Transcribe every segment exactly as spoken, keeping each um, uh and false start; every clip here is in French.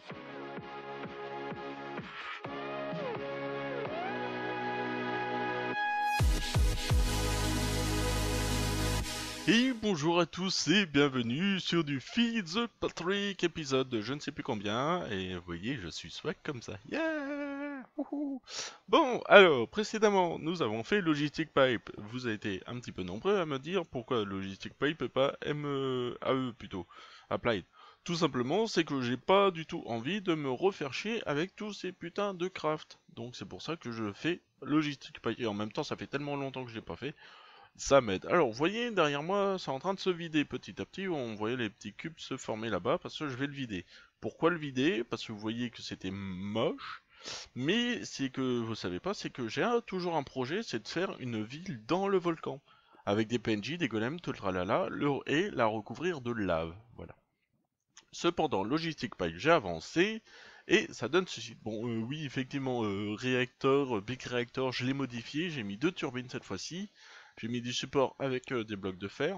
Et bonjour à tous et bienvenue sur du Feed the Patrick épisode de je ne sais plus combien. Et vous voyez, je suis swag comme ça. Yeah Wouhou. Bon, alors, précédemment, nous avons fait Logistic Pipe. Vous avez été un petit peu nombreux à me dire pourquoi Logistic Pipe et pas M A E plutôt, Applied. Tout simplement, c'est que j'ai pas du tout envie de me refaire chier avec tous ces putains de craft. Donc c'est pour ça que je fais Logistic Pipe. Et en même temps, ça fait tellement longtemps que je l'ai pas fait. Ça m'aide. Alors, vous voyez, derrière moi, c'est en train de se vider petit à petit. On voyait les petits cubes se former là-bas parce que je vais le vider. Pourquoi le vider? Parce que vous voyez que c'était moche. Mais c'est que vous savez pas, c'est que j'ai un- toujours un projet, c'est de faire une ville dans le volcan. Avec des P N J, des golems, tout le tralala, le, et la recouvrir de lave. Voilà. Cependant, Logistic Pipe, j'ai avancé. Et ça donne ceci. Bon, euh, oui, effectivement, euh, réacteur, euh, Big Reactor, je l'ai modifié. J'ai mis deux turbines cette fois-ci. J'ai mis du support avec euh, des blocs de fer.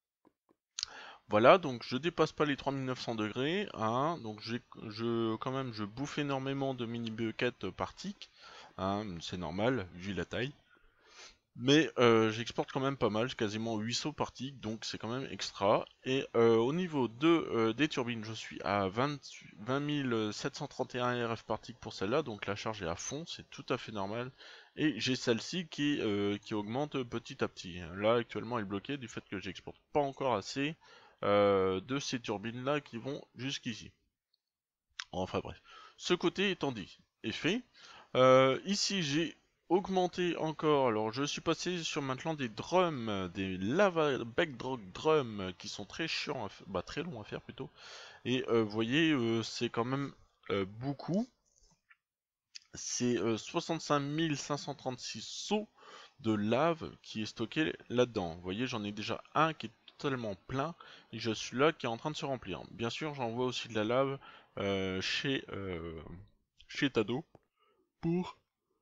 Voilà, donc je dépasse pas les trois mille neuf cents degrés. Hein, donc j'ai, je, quand même, je bouffe énormément de mini buckets par tick. Hein, c'est normal, vu la taille. Mais euh, j'exporte quand même pas mal, quasiment huit cents par tick, donc c'est quand même extra. Et euh, au niveau de, euh, des turbines, je suis à vingt mille sept cent trente et un R F par tick pour celle-là, donc la charge est à fond, c'est tout à fait normal. Et j'ai celle-ci qui, euh, qui augmente petit à petit. Là actuellement elle est bloquée du fait que j'exporte pas encore assez euh, de ces turbines-là qui vont jusqu'ici. Enfin bref, ce côté étant dit et fait. Euh, ici j'ai augmenté encore, alors je suis passé sur maintenant des drums, des lava backdrop drums qui sont très chiants, à bah très longs à faire plutôt. Et euh, vous voyez, euh, c'est quand même euh, beaucoup. C'est euh, soixante-cinq mille cinq cent trente-six seaux de lave qui est stocké là-dedans. Vous voyez, j'en ai déjà un qui est totalement plein et je suis là qui est en train de se remplir. Bien sûr, j'envoie aussi de la lave euh, chez, euh, chez Tado pour...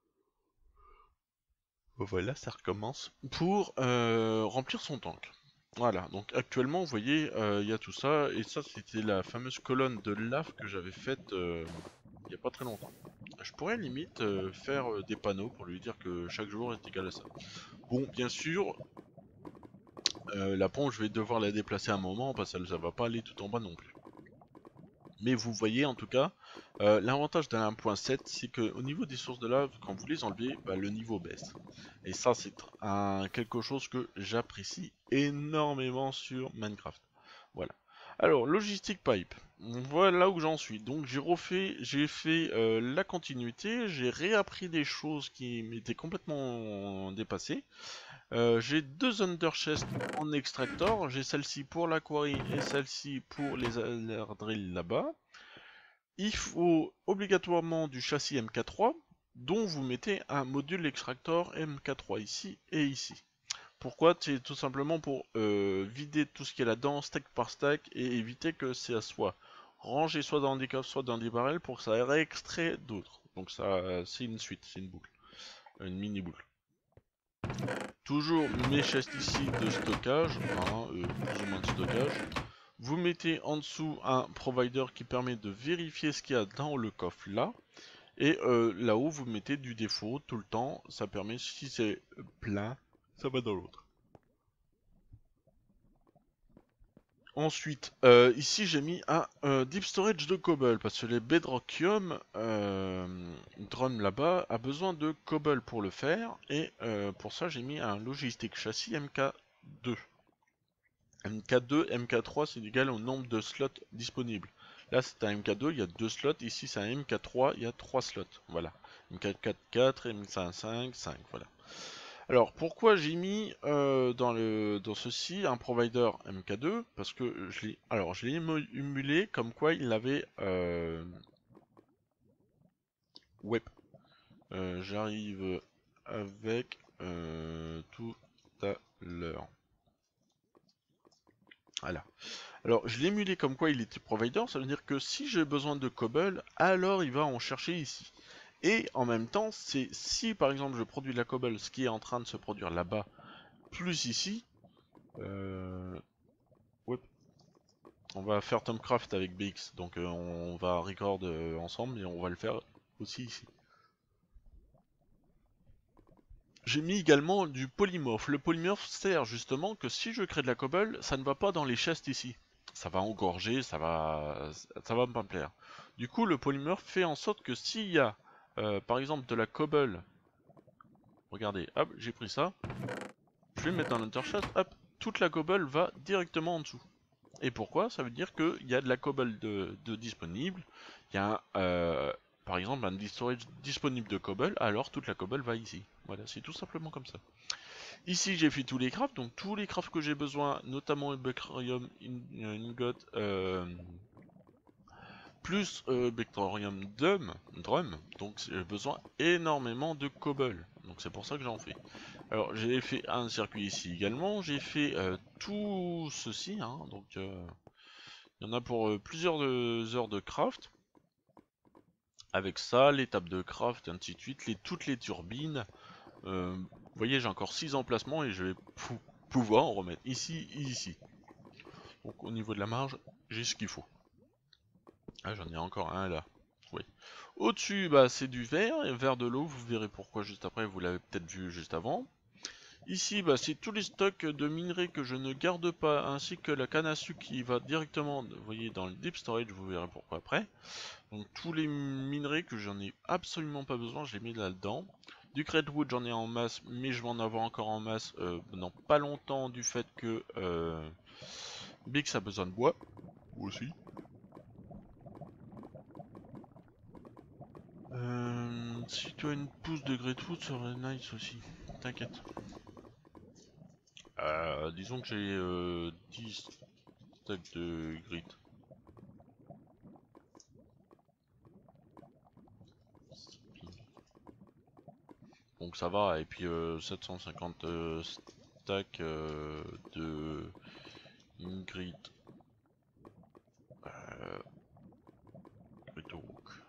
Voilà, ça recommence. Pour euh, remplir son tank. Voilà, donc actuellement, vous voyez, euh, il y a tout ça, et ça, c'était la fameuse colonne de lave que j'avais faite euh, il n'y a pas très longtemps. Je pourrais limite euh, faire euh, des panneaux pour lui dire que chaque jour est égal à ça. Bon, bien sûr, euh, la pompe, je vais devoir la déplacer un moment parce que ça va pas aller tout en bas non plus. Mais vous voyez en tout cas, euh, l'avantage d'un un point sept, c'est que au niveau des sources de lave, quand vous les enlevez, bah, le niveau baisse. Et ça, c'est un, quelque chose que j'apprécie énormément sur Minecraft. Voilà. Alors, Logistic Pipe, voilà où j'en suis. Donc j'ai refait, j'ai fait euh, la continuité, j'ai réappris des choses qui m'étaient complètement dépassées. Euh, j'ai deux underchests en extractor, j'ai celle-ci pour la quarry et celle-ci pour les air drills là-bas. Il faut obligatoirement du châssis M K trois, dont vous mettez un module extractor M K trois ici et ici. Pourquoi? C'est tout simplement pour euh, vider tout ce qui est là-dedans, stack par stack, et éviter que ça soit rangé soit dans des coffres, soit dans des barrels, pour que ça réextrait d'autres. Donc ça, c'est une suite, c'est une boucle, une mini boucle. Toujours mes chests ici de stockage, hein, euh, plus ou moins de stockage. Vous mettez en dessous un provider qui permet de vérifier ce qu'il y a dans le coffre là. Et euh, là-haut, vous mettez du défaut tout le temps. Ça permet, si c'est plein, ça va dans l'autre. Ensuite, euh, ici j'ai mis un euh, deep storage de cobble parce que les bedrockium euh, drum là-bas a besoin de cobble pour le faire et euh, pour ça j'ai mis un logistic châssis M K deux. M K deux, M K trois c'est égal au nombre de slots disponibles. Là c'est un M K deux, il y a deux slots, ici c'est un M K trois, il y a trois slots. Voilà. M K quatre, quatre, M K cinq, cinq, voilà. Alors pourquoi j'ai mis euh, dans le dans ceci un provider M K deux? Parce que je l'ai alors je l'ai émulé comme quoi il avait euh... web. Euh, J'arrive avec euh, tout à l'heure. Voilà. Alors je l'ai émulé comme quoi il était provider, ça veut dire que si j'ai besoin de cobble, alors il va en chercher ici. Et en même temps, c'est si par exemple je produis de la cobble, ce qui est en train de se produire là-bas, plus ici, euh... ouais. On va faire Tomcraft avec B X, donc euh, on va record euh, ensemble et on va le faire aussi ici. J'ai mis également du polymorphe. Le polymorphe sert justement que si je crée de la cobble, ça ne va pas dans les chests ici. Ça va engorger, ça va, ça va pas me plaire. Du coup, le polymorphe fait en sorte que s'il y a, euh, par exemple, de la cobble, regardez, hop, j'ai pris ça, je vais le mettre dans l'interchest, hop, toute la cobble va directement en dessous. Et pourquoi? Ça veut dire qu'il y a de la cobble de, de disponible, il y a un, euh, par exemple un storage disponible de cobble, alors toute la cobble va ici. Voilà, c'est tout simplement comme ça. Ici j'ai fait tous les crafts, donc tous les crafts que j'ai besoin, notamment le Bacterium Ingot, euh, plus euh, Bacterium Drum, drum, donc j'ai besoin énormément de cobble, donc c'est pour ça que j'en fais. Alors j'ai fait un circuit ici également, j'ai fait euh, tout ceci, hein, donc euh, il y en a pour euh, plusieurs de, heures de craft. Avec ça, l'étape de craft et ainsi de suite, les, toutes les turbines. Euh, vous voyez, j'ai encore six emplacements et je vais pou pouvoir en remettre ici et ici. Donc au niveau de la marge, j'ai ce qu'il faut. Ah, j'en ai encore un là. Oui. Au-dessus, bah, c'est du verre, et verre de l'eau, vous verrez pourquoi juste après, vous l'avez peut-être vu juste avant. Ici, bah, c'est tous les stocks de minerais que je ne garde pas, ainsi que la canne à sucre qui va directement, vous voyez, dans le deep storage, vous verrez pourquoi après. Donc tous les minerais que j'en ai absolument pas besoin, je les mets là-dedans. Du Cratewood, j'en ai en masse, mais je vais en avoir encore en masse euh, dans pas longtemps du fait que euh, Bix a besoin de bois, aussi. Euh, si tu as une pousse de Cratewood, ça serait nice aussi, t'inquiète. Euh, disons que j'ai euh, dix stacks de grit. Donc ça va, et puis euh, sept cent cinquante euh, stacks euh, de grit. Euh, donc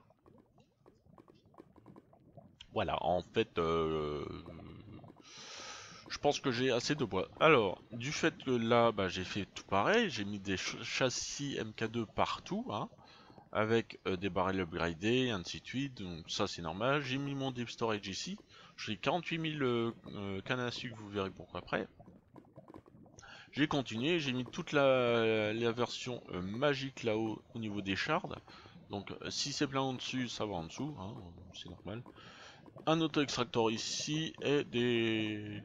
voilà, en fait, euh, je pense que j'ai assez de bois. Alors, du fait que là, bah, j'ai fait tout pareil, j'ai mis des ch châssis M K deux partout, hein, avec euh, des barrels upgradés, ainsi de suite, donc ça c'est normal. J'ai mis mon deep storage ici, j'ai quarante-huit mille euh, euh, cannes à sucre, vous verrez pourquoi après. J'ai continué, j'ai mis toute la, la version euh, magique là-haut au niveau des shards. Donc si c'est plein en dessus, ça va en dessous, hein, c'est normal. Un auto-extracteur ici et des...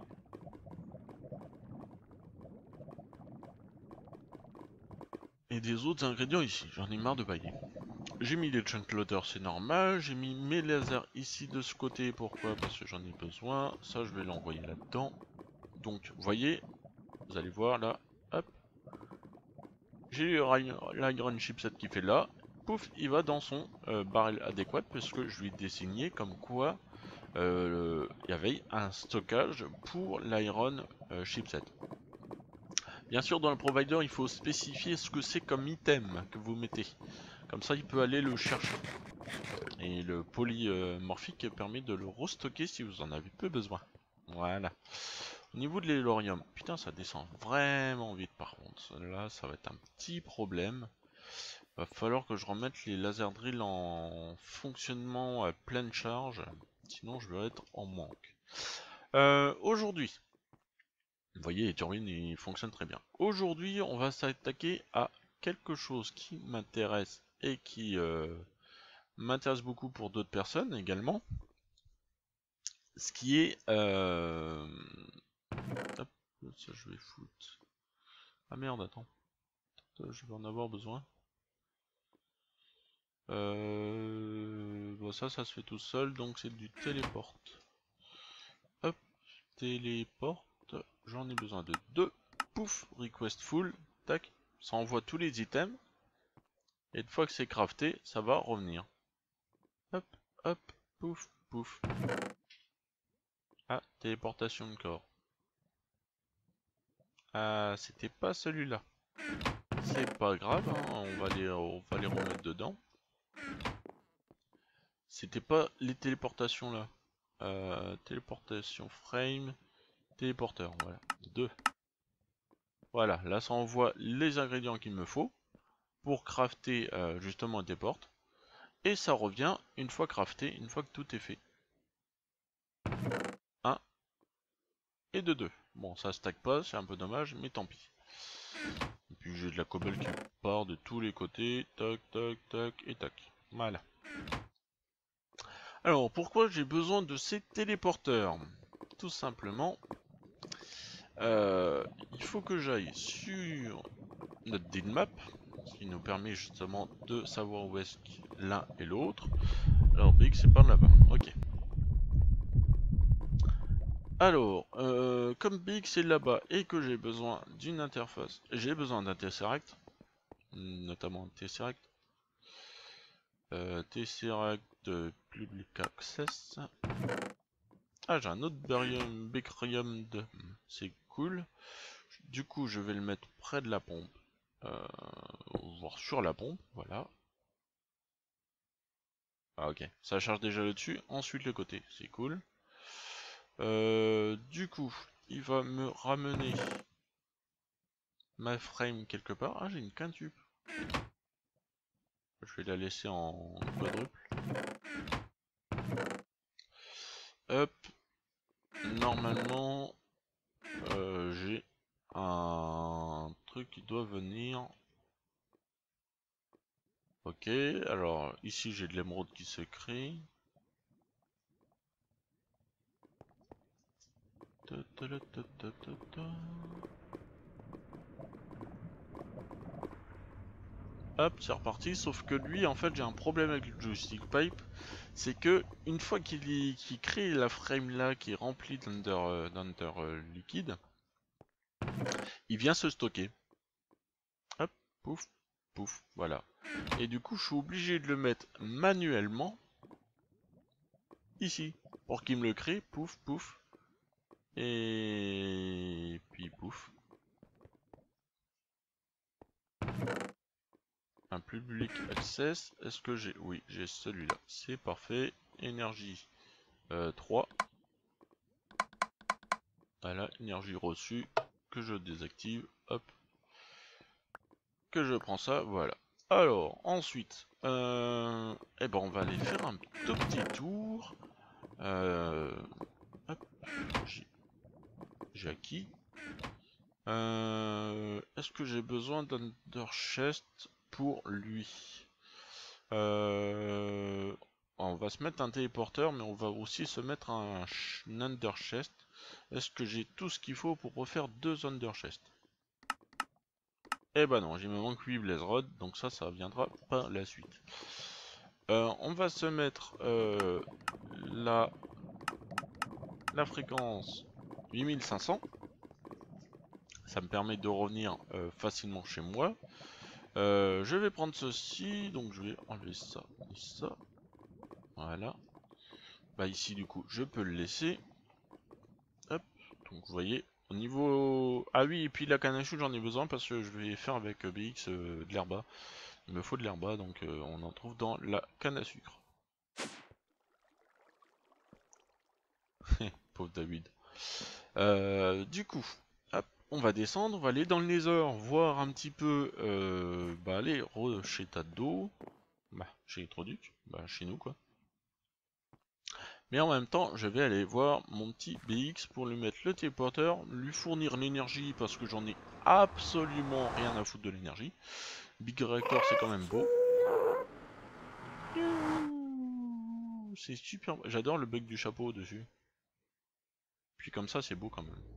Et des autres ingrédients ici, j'en ai marre de bailler. J'ai mis les chunk loaders, c'est normal. J'ai mis mes lasers ici de ce côté, pourquoi? Parce que j'en ai besoin. Ça je vais l'envoyer là-dedans. Donc vous voyez, vous allez voir là, hop. J'ai l'iron chipset qui fait là. Pouf, il va dans son euh, barrel adéquat parce que je lui ai désigné comme quoi il euh, y avait un stockage pour l'iron euh, chipset. Bien sûr, dans le provider, il faut spécifier ce que c'est comme item que vous mettez. Comme ça, il peut aller le chercher. Et le polymorphique permet de le restocker si vous en avez peu besoin. Voilà. Au niveau de l'hélorium, putain, ça descend vraiment vite par contre. Là, ça va être un petit problème. Va falloir que je remette les laser drills en fonctionnement à pleine charge. Sinon, je vais être en manque. Euh, Aujourd'hui, vous voyez, les turbines ils fonctionnent très bien. Aujourd'hui, on va s'attaquer à quelque chose qui m'intéresse et qui euh, m'intéresse beaucoup pour d'autres personnes également. Ce qui est... Euh... Hop, ça je vais foutre... Ah merde, attends. Je vais en avoir besoin. Euh... Bon, ça, ça se fait tout seul, donc c'est du téléporte. Hop, téléporte. J'en ai besoin de deux. Pouf, request full. Tac, ça envoie tous les items. Et une fois que c'est crafté, ça va revenir. Hop, hop, pouf, pouf. Ah, téléportation de corps. Ah, c'était pas celui-là. C'est pas grave, hein, on, va les, on va les remettre dedans. C'était pas les téléportations là. Euh, téléportation frame, téléporteur, voilà. Deux. Voilà, là ça envoie les ingrédients qu'il me faut. pour crafter euh, justement des portes. Et ça revient une fois crafté, une fois que tout est fait. un et de deux. Bon, ça stack pas, c'est un peu dommage, mais tant pis. Et puis j'ai de la cobble qui part de tous les côtés. Tac, tac, tac et tac. Voilà. Alors, pourquoi j'ai besoin de ces téléporteurs? Tout simplement, euh, il faut que j'aille sur notre deal map, ce qui nous permet justement de savoir où est-ce l'un et l'autre. Alors, Big, c'est par là-bas. Ok. Alors, euh, comme Big c'est là-bas et que j'ai besoin d'une interface, j'ai besoin d'un Tesseract, notamment un Tesseract. Euh, Tesseract euh, Public Access. Ah, j'ai un autre barium, Becrium de... C'est cool. Du coup, je vais le mettre près de la pompe. Euh, voire sur la pompe, voilà. Ah ok, ça charge déjà le dessus, ensuite le côté, c'est cool. Euh, du coup, il va me ramener ma frame quelque part. Ah, j'ai une quintuple. Je vais la laisser en quadruple. Hop. Normalement, euh, j'ai un truc qui doit venir. Ok, alors ici j'ai de l'émeraude qui se crée. Ta ta ta ta ta ta ta. Hop, c'est reparti, sauf que lui, en fait, j'ai un problème avec le joystick pipe. C'est que, une fois qu'il qu'il crée la frame là, qui est remplie d'under euh, d'under, euh, liquide, il vient se stocker. Hop, pouf, pouf, voilà. Et du coup, je suis obligé de le mettre manuellement, ici, pour qu'il me le crée, pouf, pouf, et puis pouf. Un public access, est-ce que j'ai... Oui, j'ai celui-là, c'est parfait. Énergie euh, trois. Voilà, énergie reçue, que je désactive, hop. Que je prends ça, voilà. Alors, ensuite, euh, eh ben on va aller faire un tout petit tour. Euh, hop, j'ai acquis. Euh, Est-ce que j'ai besoin d'Under Chest pour lui? euh, On va se mettre un téléporteur, mais on va aussi se mettre un, un Under Chest. Est-ce que j'ai tout ce qu'il faut pour refaire deux Under Chest? Eh ben non, il me manque huit Blaze Rod, donc ça, ça viendra par la suite. Euh, on va se mettre euh, la, la fréquence huit mille cinq cents. Ça me permet de revenir euh, facilement chez moi. Euh, je vais prendre ceci, donc je vais enlever ça et ça. Voilà. Bah ici du coup, je peux le laisser. Hop. Donc vous voyez, au niveau... Ah oui, et puis la canne à sucre, j'en ai besoin parce que je vais faire avec B X euh, de l'herba. Il me faut de l'herba, donc euh, on en trouve dans la canne à sucre. Pauvre David. Euh, du coup, hop, on va descendre, on va aller dans le Nether, voir un petit peu, euh, bah aller chez Tado, bah chez Troduc, bah chez nous quoi. Mais en même temps, je vais aller voir mon petit B X pour lui mettre le téléporteur, lui fournir l'énergie parce que j'en ai absolument rien à foutre de l'énergie. Big Reactor c'est quand même beau. C'est super, j'adore le bug du chapeau dessus. Puis comme ça c'est beau quand même.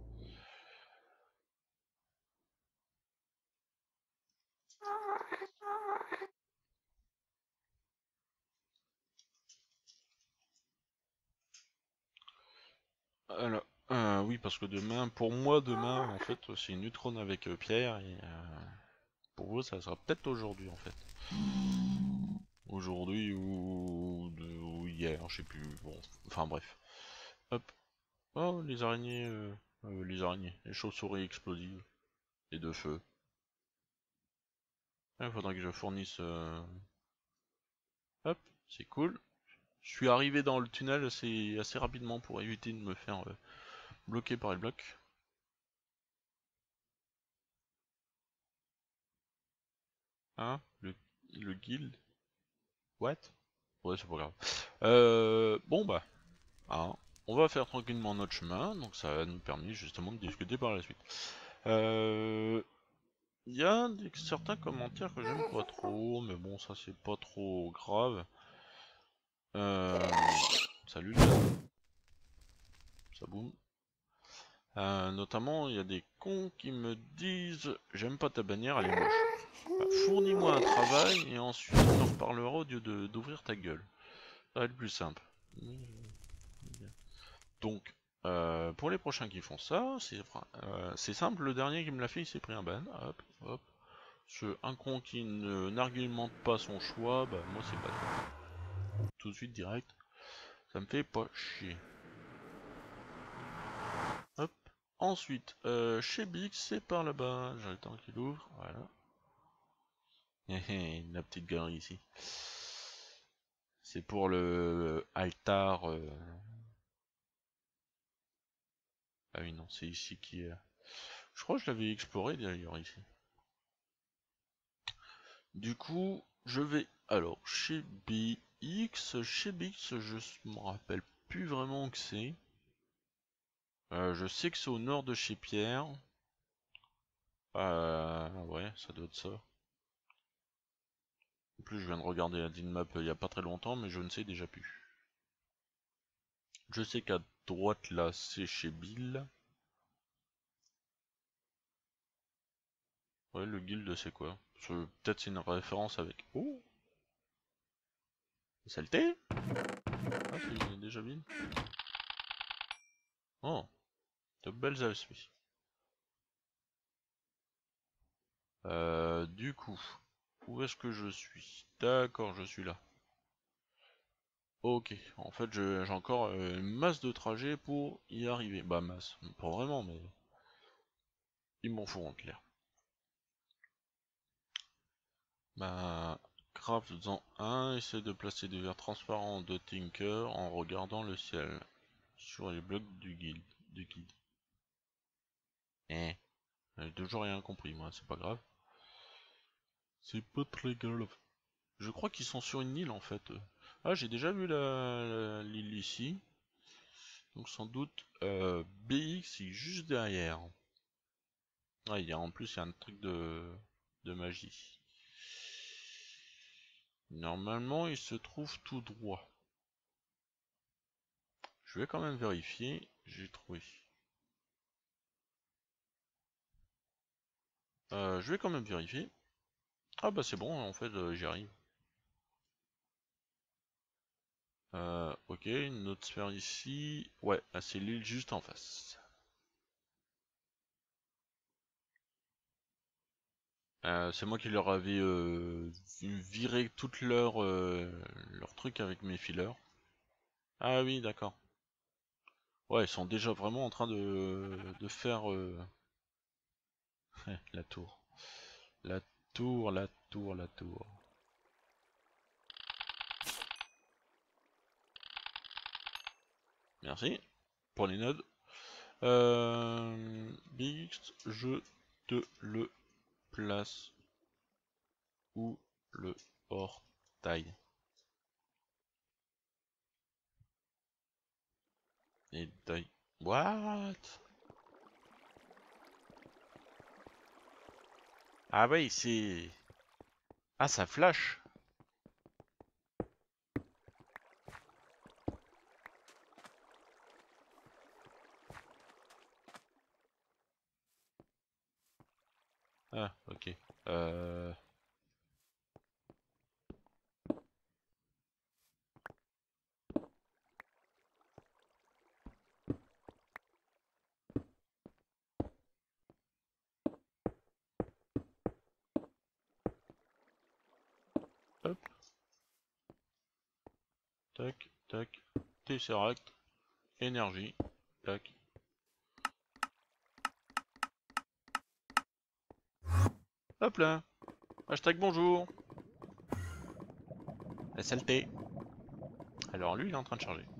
Alors, euh, oui, parce que demain, pour moi, demain, en fait, c'est une Neutron avec euh, Pierre, et euh, pour vous, ça sera peut-être aujourd'hui, en fait. Aujourd'hui ou, de- ou hier, je sais plus. Bon, enfin bref. Hop. Oh, les araignées, euh, euh, les araignées, les chauves-souris explosives et de feu. Il faudra que je fournisse. euh, Hop, c'est cool. Je suis arrivé dans le tunnel assez, assez rapidement pour éviter de me faire euh, bloquer par les blocs. Hein? Le guild. What? Ouais, c'est pas grave. Euh, bon bah, hein, on va faire tranquillement notre chemin, donc ça va nous permettre justement de discuter par la suite. Euh... Il y a des, certains commentaires que j'aime pas trop, mais bon, ça c'est pas trop grave. Euh... Salut les gars. Ça boum. Euh, notamment, il y a des cons qui me disent j'aime pas ta bannière, elle est moche. Bah, fournis-moi un travail et ensuite on en reparlera au lieu de d'ouvrir ta gueule. Ça va être plus simple. Donc, euh, pour les prochains qui font ça, c'est euh, simple, le dernier qui me l'a fait, il s'est pris un ban. Hop, hop. Ce, un con qui ne n'argumente pas son choix, bah moi c'est pas tout de suite direct. Ça me fait pas chier. Hop. Ensuite, euh, chez Bix, c'est par là-bas. J'ai le temps qu'il ouvre. Voilà. La petite galerie ici. C'est pour le altar. Euh... Ah oui, non, c'est ici qui est. Je crois que je l'avais exploré d'ailleurs ici. Du coup, je vais. Alors, chez B X, chez B X, je me rappelle plus vraiment que c'est. Euh, je sais que c'est au nord de chez Pierre. Euh, ouais, ça doit être ça. En plus, je viens de regarder la map il y a pas très longtemps, mais je ne sais déjà plus. Je sais qu'à droite là, c'est chez Bill. Ouais, le guild, c'est quoi? Peut-être c'est une référence avec. Oh! Saleté? Ah, c'est déjà Bill. Oh, de belles aspects. Euh, du coup, où est-ce que je suis? D'accord, je suis là. Ok, en fait j'ai encore euh, une masse de trajets pour y arriver. Bah masse, pas vraiment, mais il m'en faut en clair. Bah, craft-en un, essaie de placer des verres transparents de Tinker en regardant le ciel sur les blocs du guild. Du guide. Eh, j'ai toujours rien compris moi, c'est pas grave. C'est pas très grave. Je crois qu'ils sont sur une île en fait. Ah, j'ai déjà vu l'île ici. Donc sans doute euh, B X est juste derrière. Ah, il y a, en plus il y a un truc de, de magie. Normalement il se trouve tout droit. Je vais quand même vérifier. J'ai trouvé. Euh, je vais quand même vérifier. Ah bah c'est bon, en fait euh, j'y arrive. Euh, ok, une autre sphère ici. Ouais, ah, c'est l'île juste en face. Euh, c'est moi qui leur avais euh, viré toutes leurs euh, leur trucs avec mes fileurs. Ah oui, d'accord. Ouais, ils sont déjà vraiment en train de, de faire euh... la tour. La tour, la tour, la tour. Merci pour les nodes. Euh, Bix, je te le place où le portail. Et taille. What? Ah oui, c'est... Ah, ça flash. Ah, ok. Euh... Hop. Tac, tac. Tesseract. Énergie. Tac. Hop là. Hashtag bonjour. La saleté. Alors lui, il est en train de charger.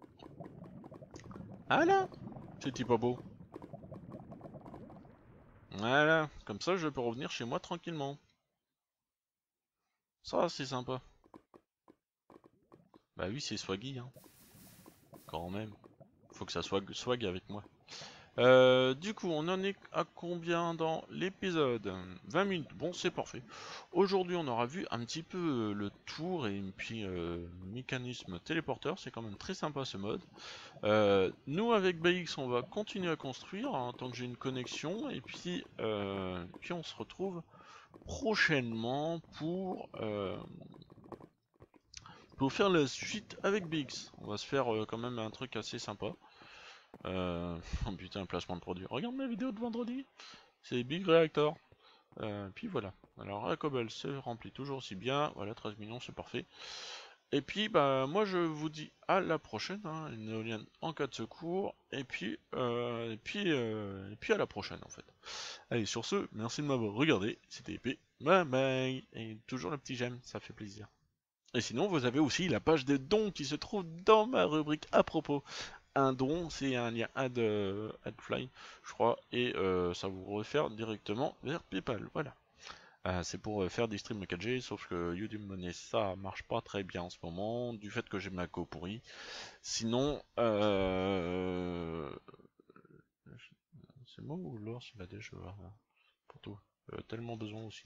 Ah là. C'était pas beau. Voilà, comme ça je peux revenir chez moi tranquillement. Ça c'est sympa. Bah oui, c'est swaggy, hein. Quand même. Faut que ça soit swag avec moi. Euh, du coup, on en est à combien dans l'épisode? vingt minutes, bon c'est parfait. Aujourd'hui on aura vu un petit peu euh, le tour et puis euh, mécanisme téléporteur, c'est quand même très sympa ce mode. Euh, nous avec B X on va continuer à construire hein, tant que j'ai une connexion et puis, euh, puis on se retrouve prochainement pour, euh, pour faire la suite avec B X. On va se faire euh, quand même un truc assez sympa. Euh... Oh putain, placement de produit. Regarde ma vidéo de vendredi, c'est Big Reactor. Euh, puis voilà. Alors la cobble se remplit toujours aussi bien. Voilà, treize millions, c'est parfait. Et puis bah moi je vous dis à la prochaine, hein, une éolienne en cas de secours. Et puis euh, et puis euh, et puis à la prochaine en fait. Allez sur ce, merci de m'avoir regardé. C'était épée. Bye bye. Et toujours le petit j'aime, ça fait plaisir. Et sinon vous avez aussi la page des dons qui se trouve dans ma rubrique à propos. Un don, c'est un lien add, euh, AdFly, je crois, et euh, ça vous réfère directement vers PayPal. Voilà. Euh, c'est pour euh, faire des streams quatre G, sauf que YouTube Money ça marche pas très bien en ce moment, du fait que j'ai ma co pourrie. Sinon, euh... c'est moi ou l'or il a des jeux pour tout. Euh, tellement besoin aussi.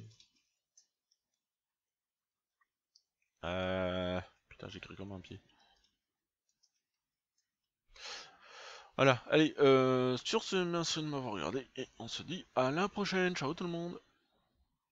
Euh... Putain, j'écris comme un pied. Voilà, allez, euh, sur ce, merci de m'avoir regardé, et on se dit à la prochaine, ciao tout le monde.